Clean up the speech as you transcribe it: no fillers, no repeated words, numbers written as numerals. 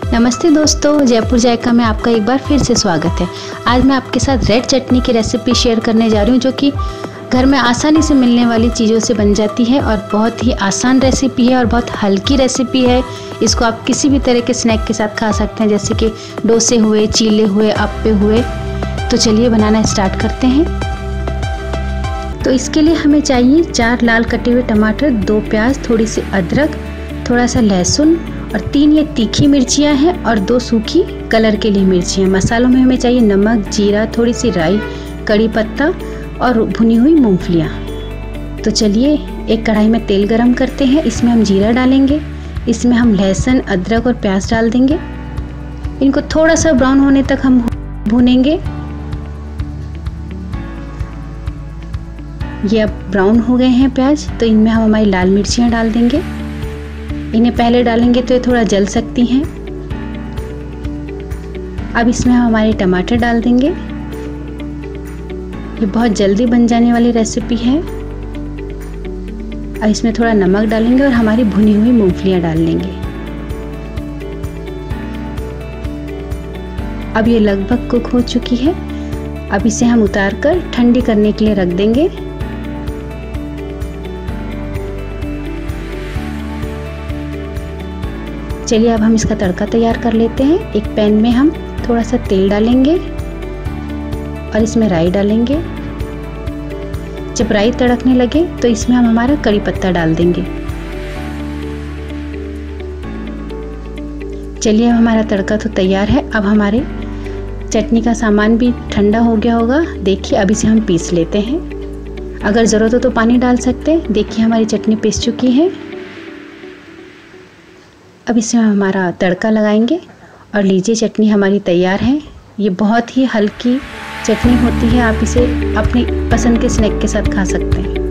नमस्ते दोस्तों, जयपुर जायका में आपका एक बार फिर से स्वागत है। आज मैं आपके साथ रेड चटनी की रेसिपी शेयर करने जा रही हूँ, जो कि घर में आसानी से मिलने वाली चीज़ों से बन जाती है और बहुत ही आसान रेसिपी है और बहुत हल्की रेसिपी है। इसको आप किसी भी तरह के स्नैक के साथ खा सकते हैं, जैसे कि डोसे हुए, चीले हुए, अप्पे हुए। तो चलिए बनाना स्टार्ट करते हैं। तो इसके लिए हमें चाहिए 4 लाल कटे हुए टमाटर, 2 प्याज, थोड़ी सी अदरक, थोड़ा सा लहसुन और 3 ये तीखी मिर्चियाँ हैं और 2 सूखी कलर के लिए मिर्चियाँ। मसालों में हमें चाहिए नमक, जीरा, थोड़ी सी राई, कड़ी पत्ता और भुनी हुई मूंगफलियाँ। तो चलिए एक कढ़ाई में तेल गरम करते हैं। इसमें हम जीरा डालेंगे, इसमें हम लहसुन, अदरक और प्याज डाल देंगे। इनको थोड़ा सा ब्राउन होने तक हम भूनेंगे। ये अब ब्राउन हो गए हैं प्याज, तो इनमें हम हमारी लाल मिर्चियाँ डाल देंगे। इन्हें पहले डालेंगे तो ये थोड़ा जल सकती हैं। अब इसमें हम हमारे टमाटर डाल देंगे। ये बहुत जल्दी बन जाने वाली रेसिपी है। अब इसमें थोड़ा नमक डालेंगे और हमारी भुनी हुई मूंगफलियाँ डाल लेंगे। अब ये लगभग कुक हो चुकी है। अब इसे हम उतार कर ठंडी करने के लिए रख देंगे। चलिए अब हम इसका तड़का तैयार कर लेते हैं। एक पैन में हम थोड़ा सा तेल डालेंगे और इसमें राई डालेंगे। जब राई तड़कने लगे तो इसमें हम हमारा कड़ी पत्ता डाल देंगे। चलिए अब हमारा तड़का तो तैयार है। अब हमारे चटनी का सामान भी ठंडा हो गया होगा। देखिए अब इसे हम पीस लेते हैं। अगर ज़रूरत हो तो पानी डाल सकते हैं। देखिए हमारी चटनी पीस चुकी है। अब इसमें हमारा तड़का लगाएंगे और लीजिए चटनी हमारी तैयार है। ये बहुत ही हल्की चटनी होती है। आप इसे अपनी पसंद के स्नैक के साथ खा सकते हैं।